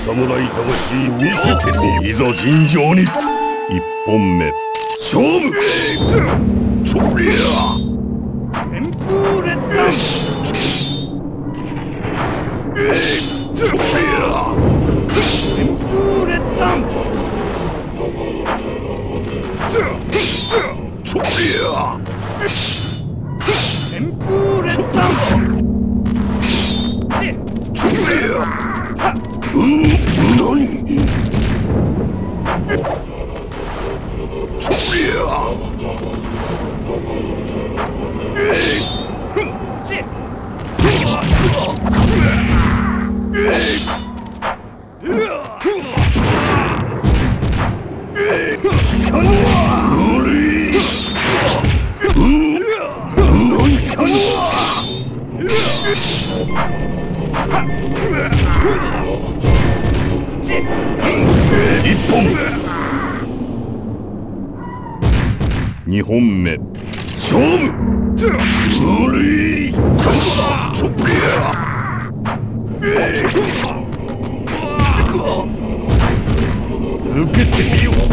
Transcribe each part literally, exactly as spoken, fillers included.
侍魂見せてみ。いざ尋常に。一本目勝負。そりゃ旋風列弾。そりゃ旋風列弾。そりゃ旋風列弾。そりゃうん、何？そりゃえいちえいえい聞かぬわ無理うん何聞かぬわ一本二本目勝負無理そりゃ受けてみよう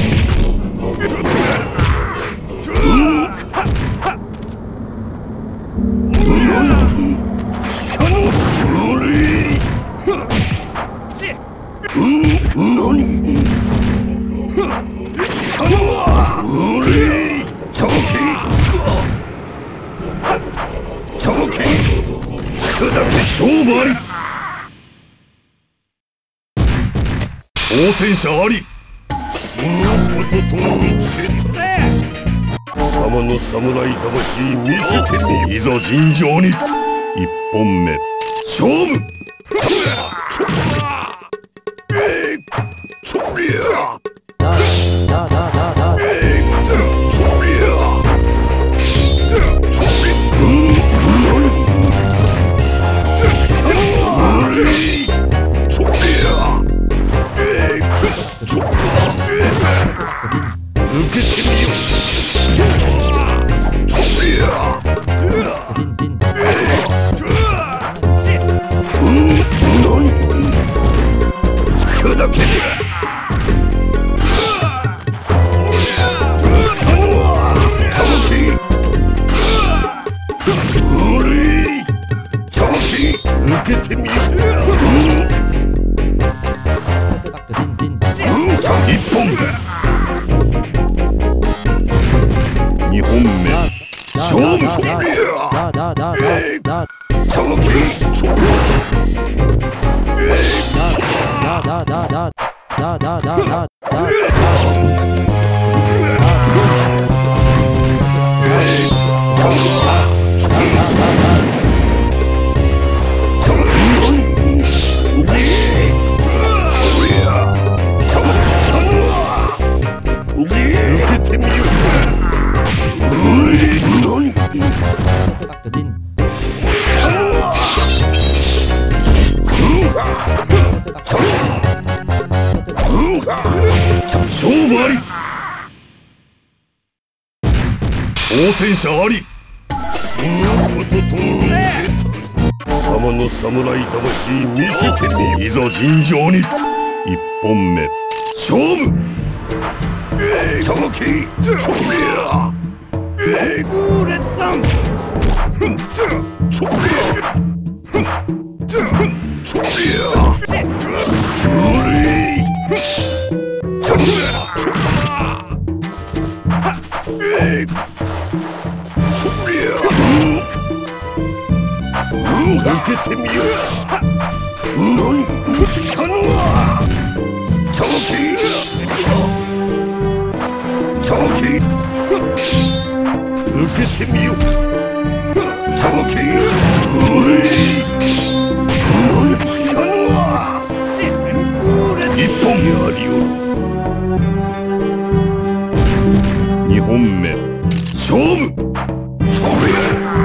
挑戦者ありそのことと見つけた貴様の侍魂見せてみ。いざ尋常に。一本目勝負そりゃ受けてみようそりゃ何砕け受けてみよう一本二本目勝負そりゃえいたまきそり受けてみよう何勝負あり挑戦者ありそのことと見つけた貴様の侍魂見せてみ。いざ尋常に。一本目勝負たまきそりゃえい風列弾そりゃそりゃ無理そりゃえいそりゃ受けてみよう何聞かぬわたまきたまき受けてみようたまきうい何聞かぬわ一本やりよ二本目勝負それ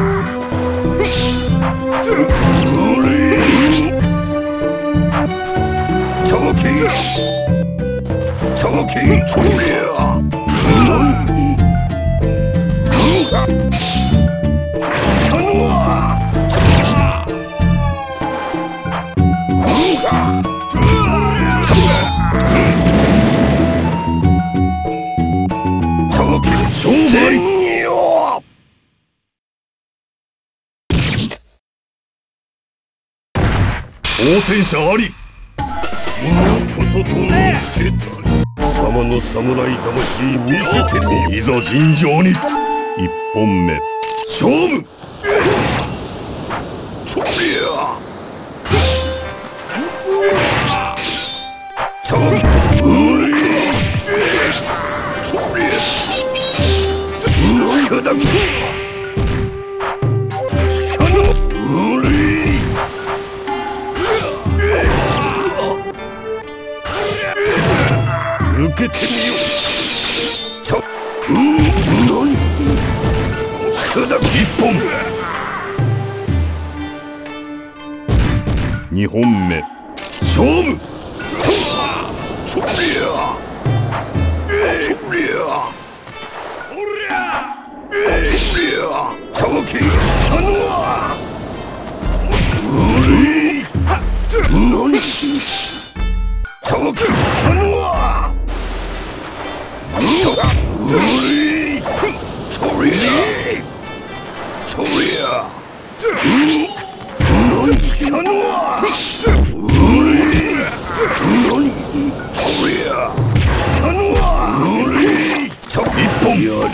ういたまきたまきそれ何受勝負ありよ。挑戦者あり。死ぬことと見つけたり。貴様の侍魂見せてみよ。いざ尋常に。一本目勝負。そりゃちょっうりそりゃうだけあのうり受けてみよう。ちょうん何砕き一本二本目勝負。そりゃそりゃそりゃちょきあのうり何ちょきあのちょうりそりゃそりゃ何あのうり何そりゃあのうりちょ一本やりおる。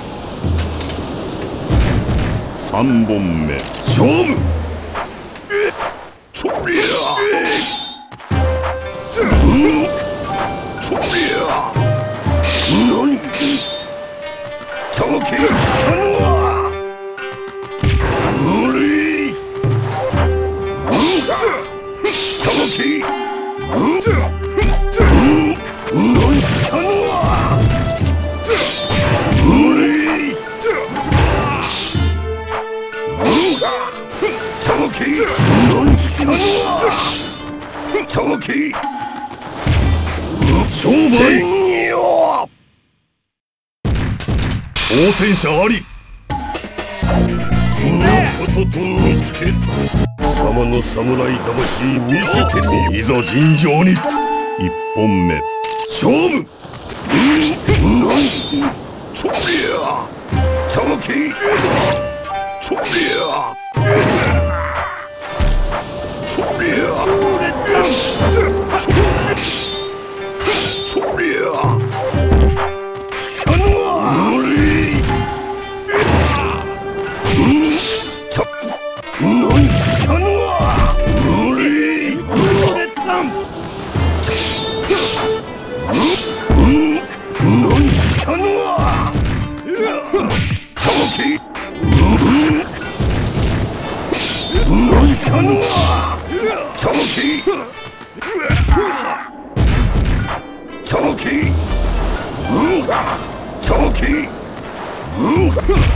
三本目勝負。そりゃうんそりゃ何ちょきあのうりうんちょきうんうん何あのうりチョキ何あのチョキ勝負ありよ。挑戦者あり。死ぬことと見つけた。貴様の侍魂見せてみよ。いざ尋常に。一本目勝負。何そりゃチョキそりゃそりゃそりゃあのうりちょ何あのうりうん何あのチョキうん何あのチョキチョキうんチョキうん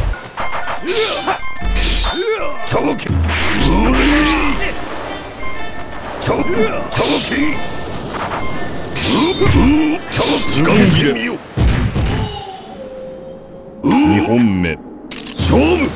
チョキうんチョチョキうんチョキ時間切れみよ。二本目勝負。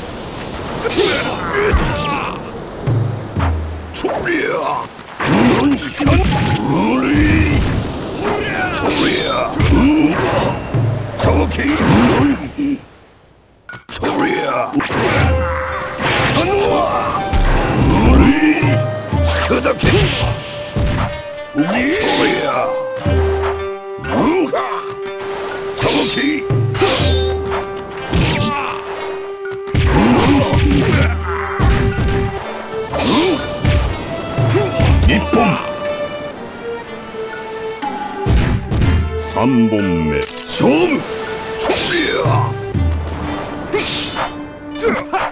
そりゃ何かうりそりゃうんチョキ何そりゃあのうり砕けそりゃうんチョキ一本三本目勝負。そりゃそ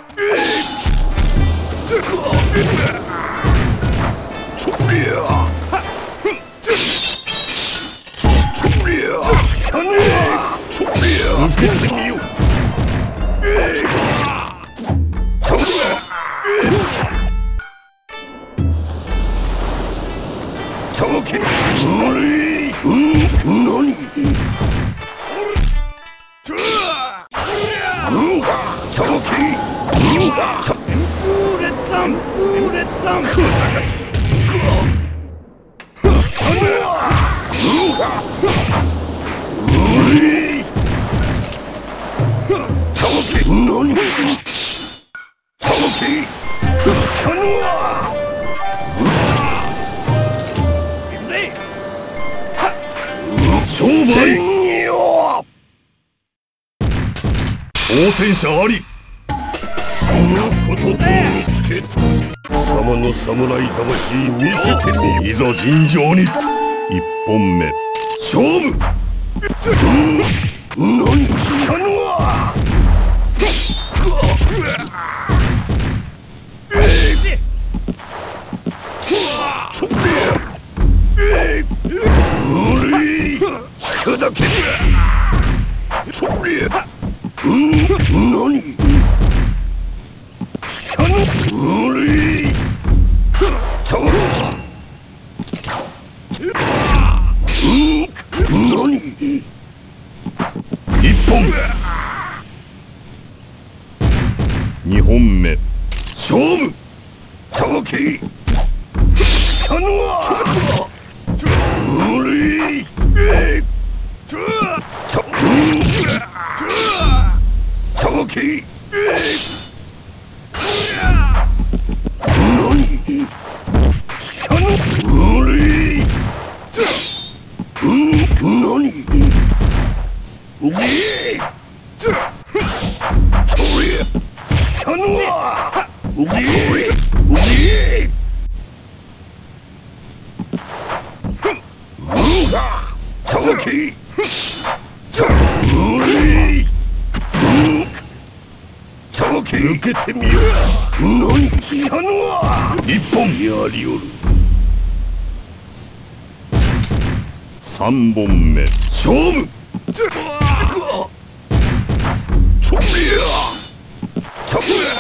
りゃそりゃあのそりゃ受けてみよう。そりゃチョキうりうん何うんチョキうんチョキウレッタンウレッタンくだらしうり挑戦者あり。死ぬことと見つけた。貴様の侍魂見せてみ。いざ尋常に。一本目勝負。何したのは。砕け。それ。何。無理。ちょ。何。一本。二本目。勝負。ちょけ。かのは。無理。ちょ。ちょ。ちょけ。何。かの。無理。うん、何。え。それ。かのは。え。え。ちょけ。ちょ。無理。ちょけ。受けてみよう。何したのは。一本やりおる。三本目勝負。ちょりゃ。ちょ。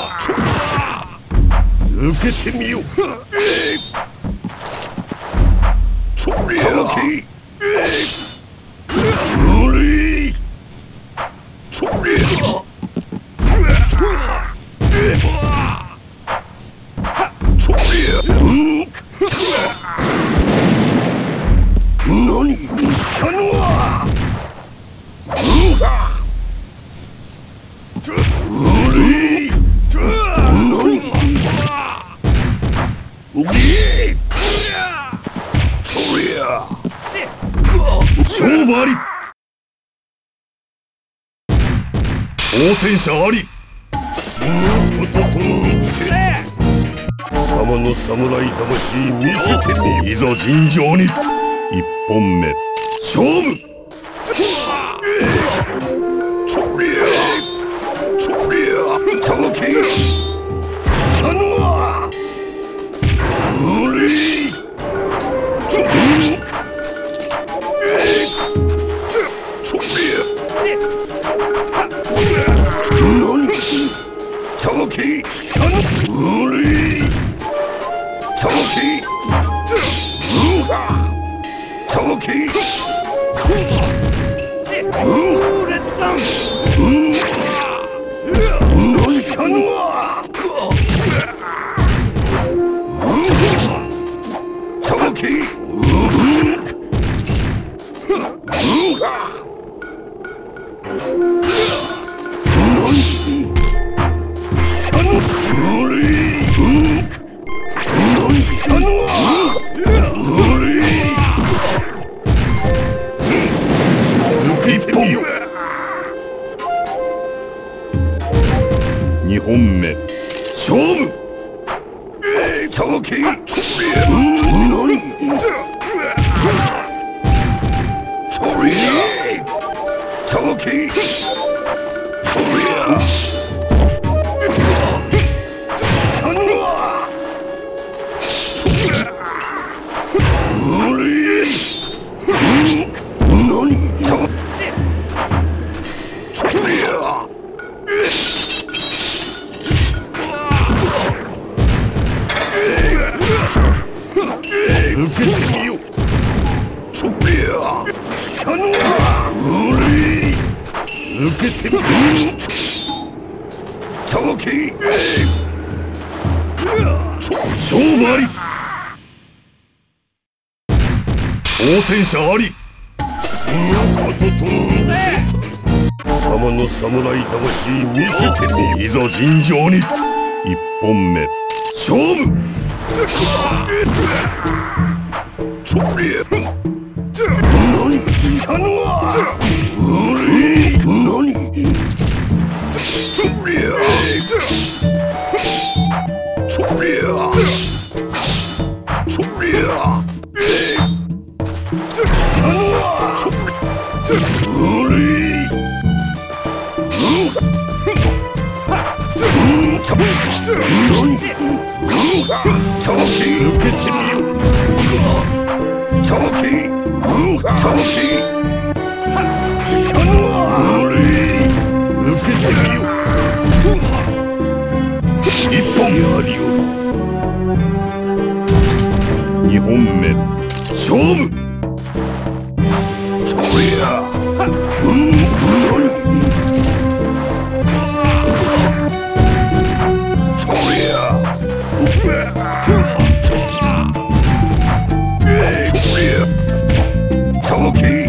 受けてみよう。ちょりゃ。無理。ちょりゃ。そりゃ。うんく。何したのは。うんか。無理。何。え。そりゃ。勝負あり。挑戦者あり。死ぬことと見つけた。貴様の侍魂見せてみ。いざ尋常に。一本目勝負。そりゃ。そりゃ。ちょけ。あのは。無理。ちょ。そりゃ。何。ちょけ。無理。ちょけ。うんか。ちょけ。うん。何かのは。ちょけ。うんか。無理。何したのは。無理。受けてみよう。二本目勝負。ちょけ。何。そりゃ。ちょけ。そりゃ。受けてみよう。そりゃ。かのは。無理。受けてみよう。ちょけ。勝負あり。挑戦者あり。死ぬことと見つけた。貴様の侍魂見せてみ。いざ尋常に。一本目勝負。そりゃ。何したのは。無理。何。 何長期受けてみよ長期長期受けてみよ一本やりよ二本目勝負そりゃうん何そりゃえいそりゃ長期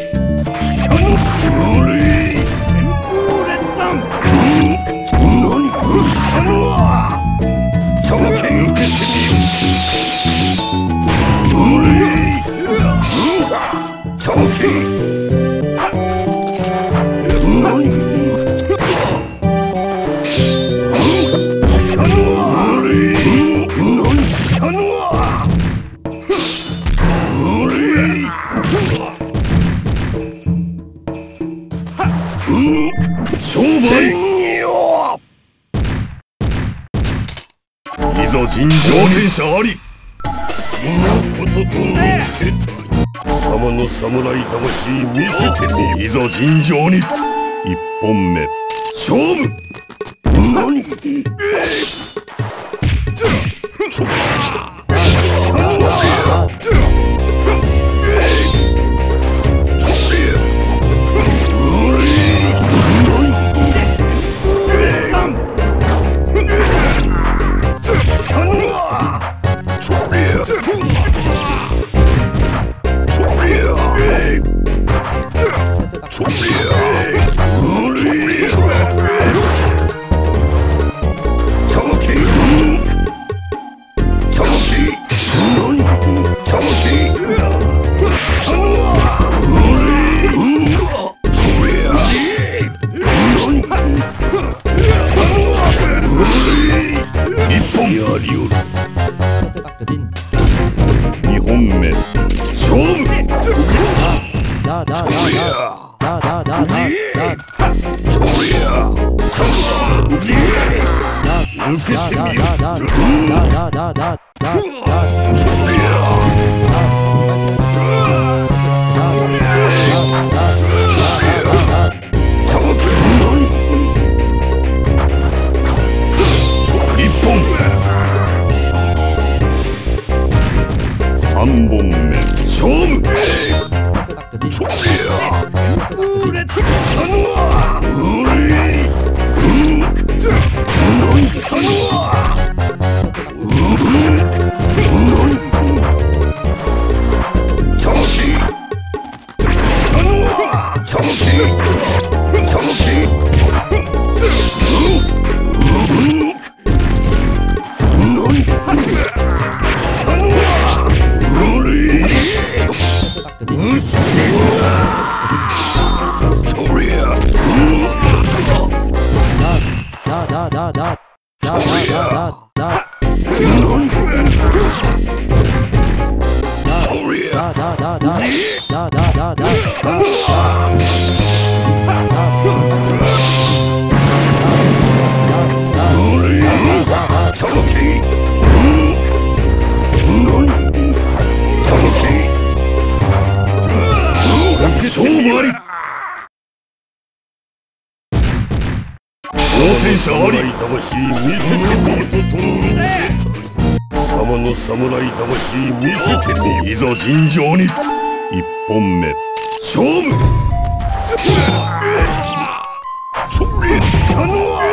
いざ尋常戦車あり死ぬことと名付けた貴様の侍魂見せてみいざ尋常に一本目勝負何二本目勝負だだだだだだだだそりゃ受けてみよだだだだだだそりゃ一本三本目勝負そりゃうれたのはうれうん何したのはうん何長期したのは長期長期うん何したのは挑戦者あり魂見せてみよと貴様の侍魂見せてみよいざ尋常に一本目勝負それしたのは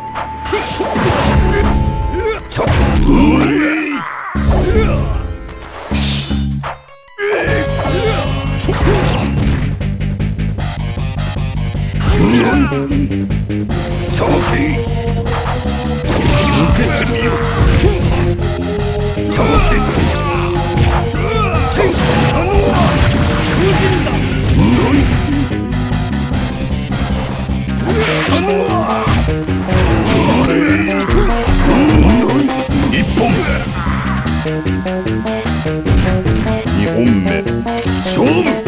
長期受けてみよ長期長期したのは何したのは何一本二本目勝負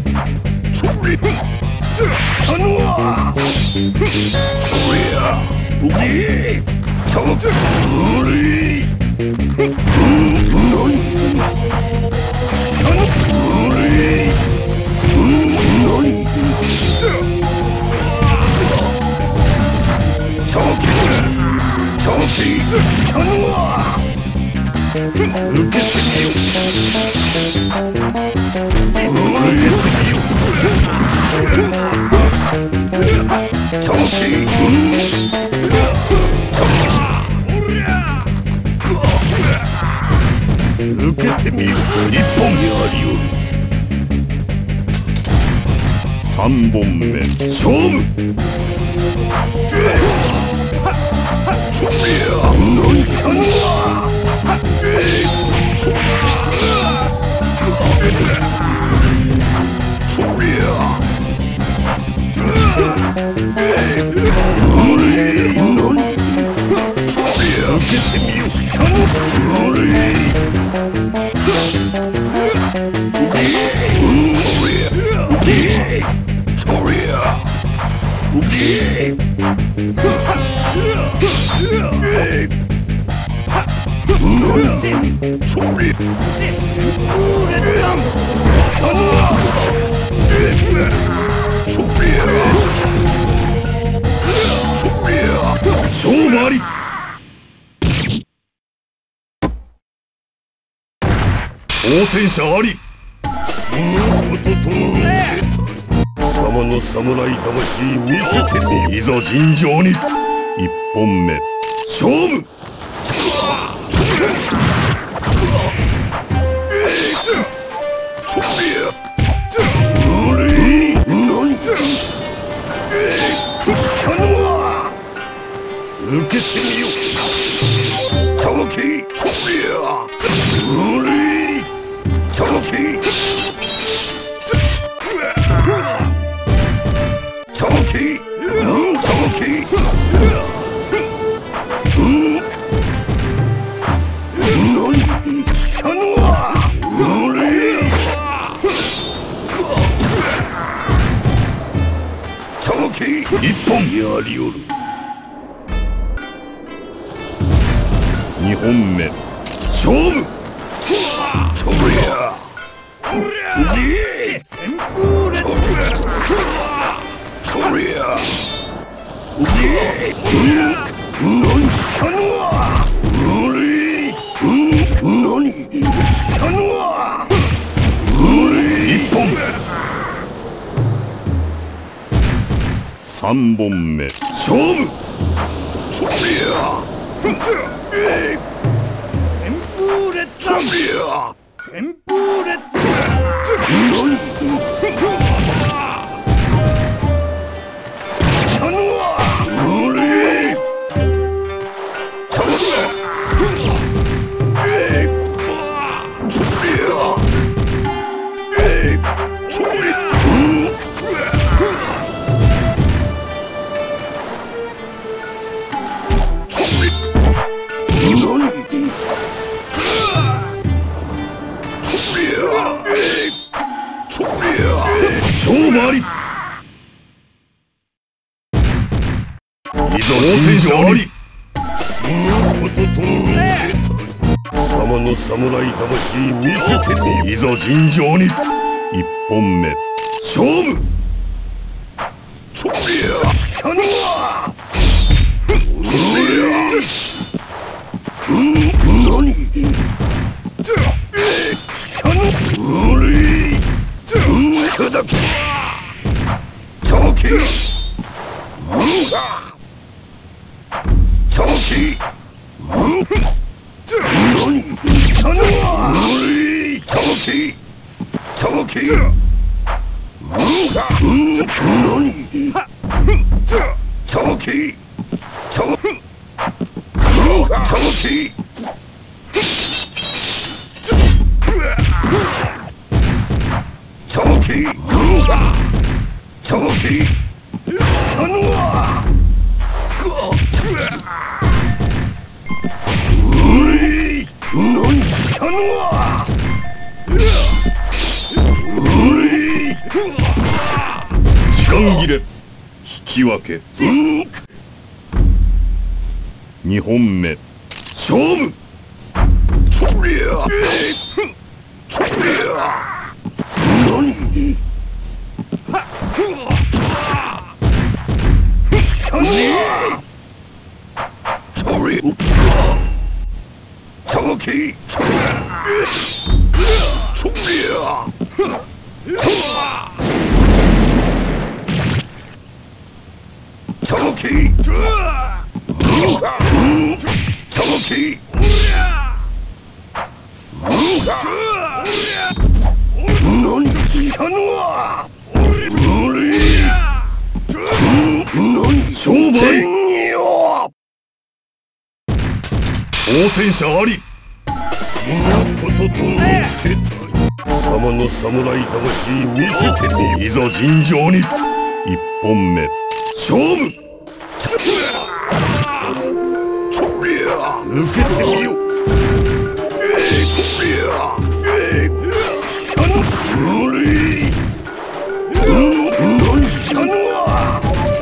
それしたのはそりゃ 우리 저거 우리 너니 우리 너니 저기 저기 현우아 이렇게 되요 이렇게 되요 저기 이렇게 되요 이뽕이 아리오 삼본매 쇼무 준비야 넌 현우아 준비야 우리 넌 준비야 이렇게 되면 현우 우리 소리야 우리 너는 소리 현우아 소리야 소리야 소마리挑戦者あり死ぬことと見せた貴様の侍魂見せてみいざ尋常に一本目勝負受けてみようたわきそりゃうりたわきたわきうんたわきうん何聞かぬわうりたわき一本やりおる二本目勝負そりゃじそりゃじ何聞かぬわ何聞かぬわ一本三本目勝負そりゃ旋風列車旋風列車何聞かぬわ俺そりゃそりゃそりゃ勝負ありいざ挑戦者あり死ぬことと見せた貴様の侍魂見せてみいざ尋常に一本目勝負そりゃ聞かぬわそりゃうん何聞かぬうり砕けチョキうんだチョキうん何聞かぬわチョキチョキうんだうん何チョキチョキうんだチョキチョキうんだチョキ聞かぬわうい何聞かぬわうい時間切れ引き分けうんにほんめ勝負。そりゃそりゃ何聞かねえ。それさばきそりゃさばきさばき何聞かぬわ。何商売よ。挑戦者あり。死ぬことと見つけた貴様の侍魂見せてみ。いざ尋常に。一本目勝負。そりゃ受けてみよ。そりゃ聞かぬ。無理。何聞かぬわ。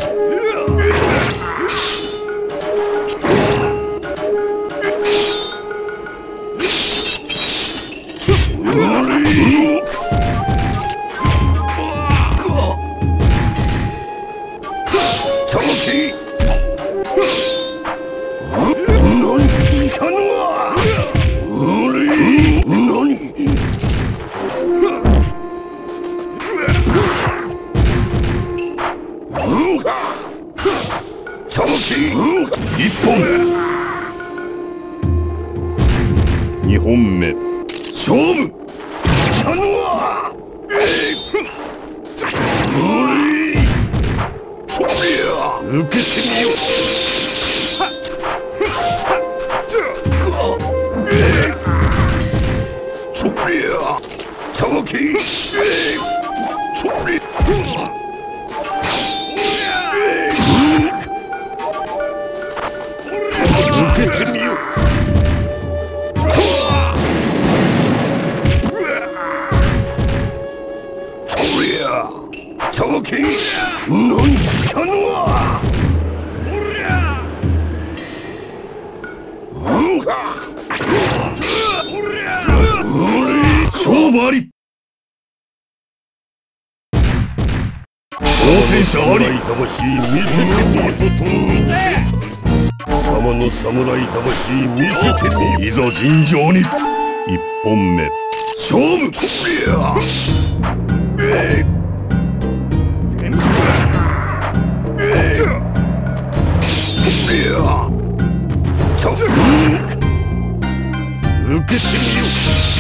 一本二本目勝負。聞かぬわ。そりゃ受けてみよ。そりゃさばきそり受けてみよ。そりゃさばき何聞かぬわ。勝負あり。挑戦者あり。魂見せてみよ。貴様の侍魂見せてみ。いざ尋常に。一本目勝負。そりゃそりゃさばき受けてみよ。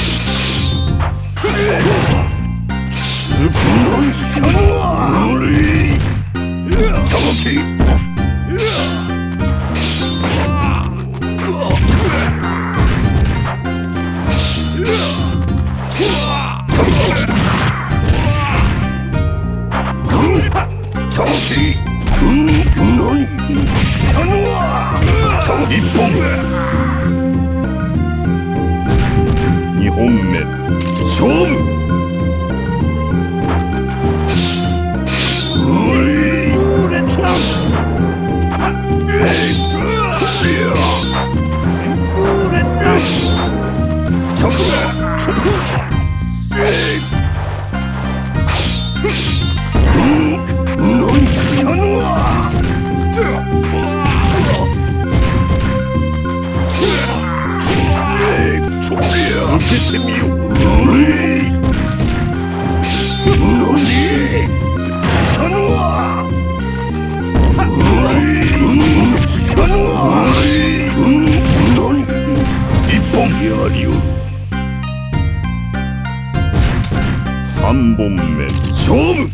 何聞かぬわ。さばきさばき何聞かぬわ。一本二本目勝負。何聞かぬわ。受けてみよ。何聞かぬわ。聞かぬわ。何一本やりよる。三本目勝負。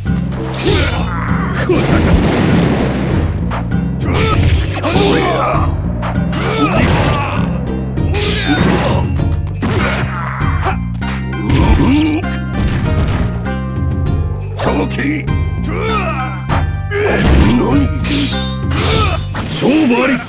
さばき何勝負あり。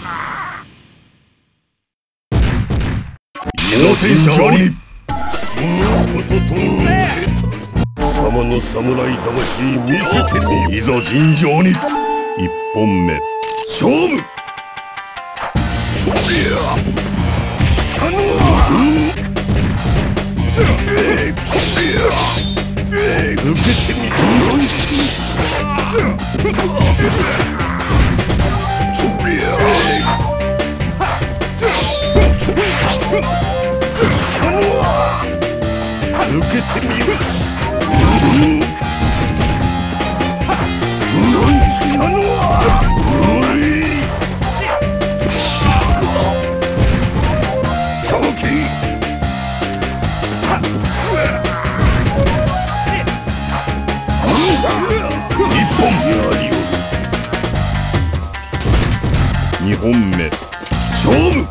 挑戦者あり。死ぬことと見つけた貴様の侍魂見せてみ。いざ尋常に。一本目勝負。そにほんめ勝負。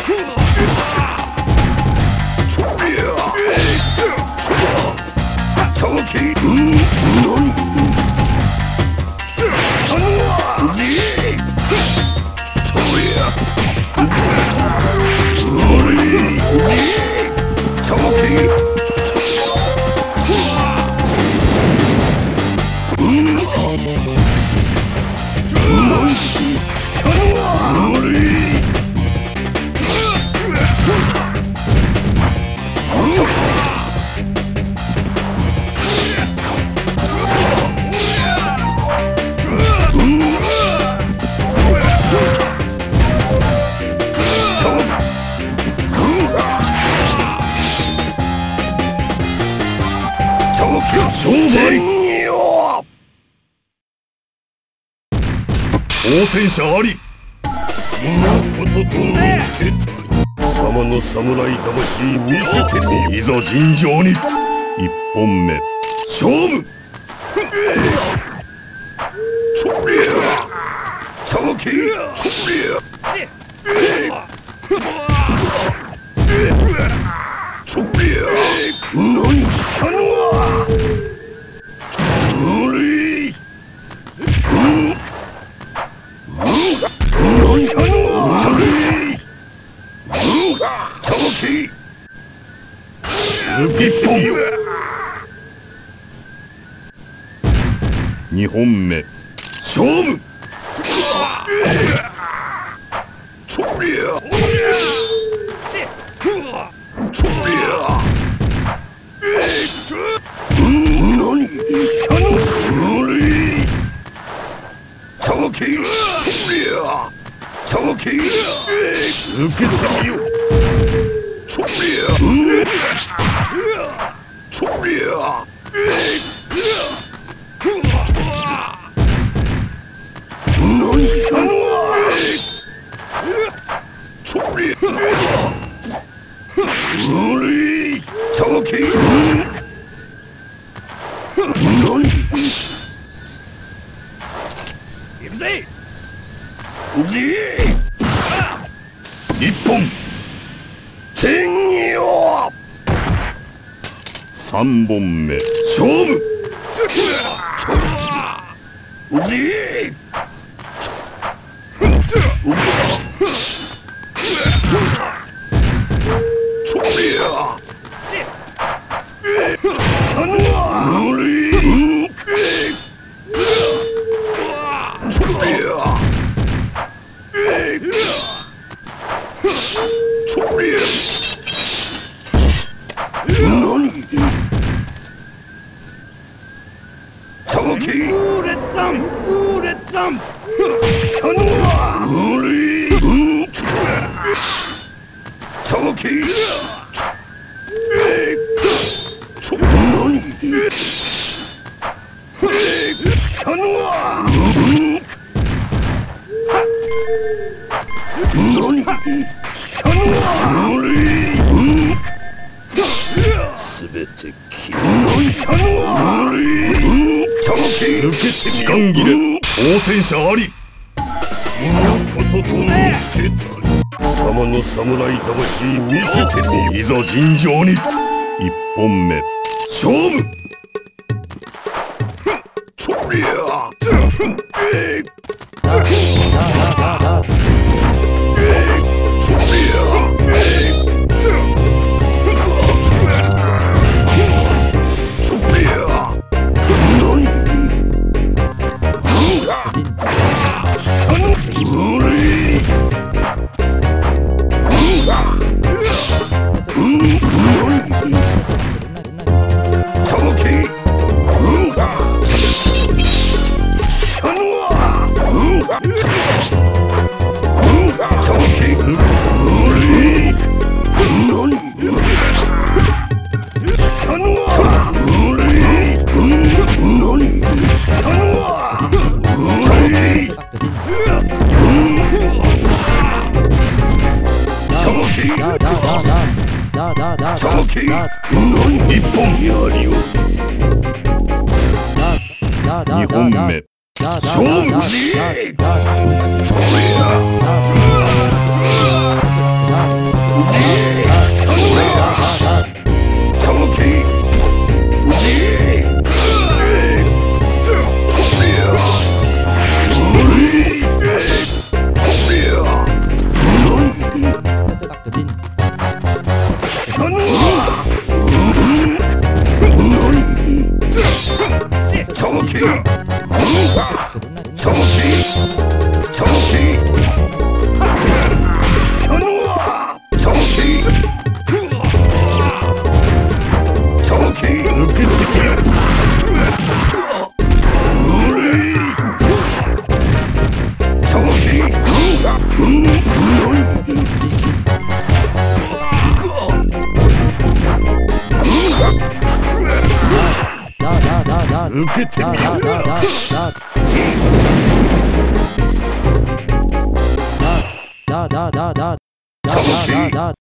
勝敗よ。挑戦者あり。死ぬことと見つけたり。貴様の侍魂見せてみ。いざ尋常に。一本目勝負。ちょっぴやちょきちょっぴやちょっぴや何したのは無理。うん何したのは無理。うんちょき一本二本目勝負。ちょっぴやちょっぴや何したの無理。ちょきちょっぴやちょき受けてみよ。ちょっぴやちょっぴや何したのちょっぴや無理。ちょき何行くぜ。一本天よ。三本目勝負。ちょっぴや無理。ちょっぴやちょっぴや何ちょきウーレッサンウーレッサンしたのは無理。ちょきちょ何したのは何したのは無理。すべて消えしたのは無理。ちょき抜けて時間切れ。挑戦者あり。死ぬことと見つけたり。貴様の侍魂見せてみ。いざ尋常に。一本目勝負。ちょっぴや無理。 何一本やりを二本目勝負それ受けてみよう。だだだだだだだだだ